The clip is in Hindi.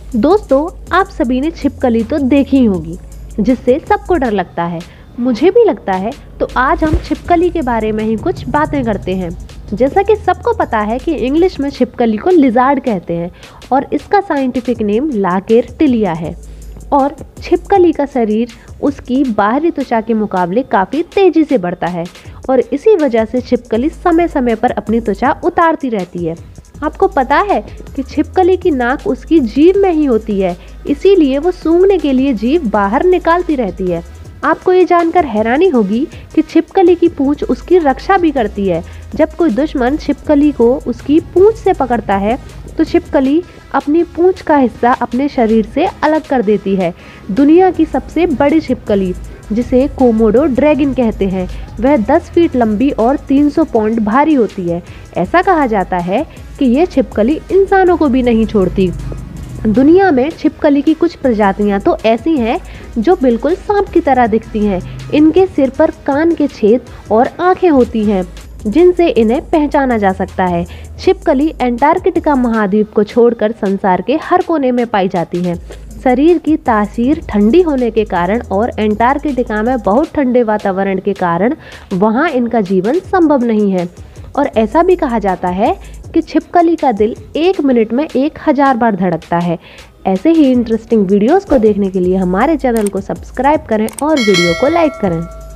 दोस्तों, आप सभी ने छिपकली तो देखी ही होगी, जिससे सबको डर लगता है। मुझे भी लगता है। तो आज हम छिपकली के बारे में ही कुछ बातें करते हैं। जैसा कि सबको पता है कि इंग्लिश में छिपकली को लिजार्ड कहते हैं और इसका साइंटिफिक नेम लाकेरटिलिया है। और छिपकली का शरीर उसकी बाहरी त्वचा के मुकाबले काफ़ी तेज़ी से बढ़ता है और इसी वजह से छिपकली समय समय पर अपनी त्वचा उतारती रहती है। आपको पता है कि छिपकली की नाक उसकी जीभ में ही होती है, इसीलिए वो सूंघने के लिए जीभ बाहर निकालती रहती है। आपको ये जानकर हैरानी होगी कि छिपकली की पूंछ उसकी रक्षा भी करती है। जब कोई दुश्मन छिपकली को उसकी पूंछ से पकड़ता है तो छिपकली अपनी पूंछ का हिस्सा अपने शरीर से अलग कर देती है। दुनिया की सबसे बड़ी छिपकली, जिसे कोमोडो ड्रैगन कहते हैं, वह 10 फीट लंबी और 300 पाउंड भारी होती है। ऐसा कहा जाता है कि यह छिपकली इंसानों को भी नहीं छोड़ती। दुनिया में छिपकली की कुछ प्रजातियां तो ऐसी हैं जो बिल्कुल सांप की तरह दिखती हैं। इनके सिर पर कान के छेद और आंखें होती हैं जिनसे इन्हें पहचाना जा सकता है। छिपकली अंटार्कटिका महाद्वीप को छोड़कर संसार के हर कोने में पाई जाती है। शरीर की तासीर ठंडी होने के कारण और अंटार्कटिका में बहुत ठंडे वातावरण के कारण वहां इनका जीवन संभव नहीं है। और ऐसा भी कहा जाता है कि छिपकली का दिल 1 मिनट में 1000 बार धड़कता है। ऐसे ही इंटरेस्टिंग वीडियोस को देखने के लिए हमारे चैनल को सब्सक्राइब करें और वीडियो को लाइक करें।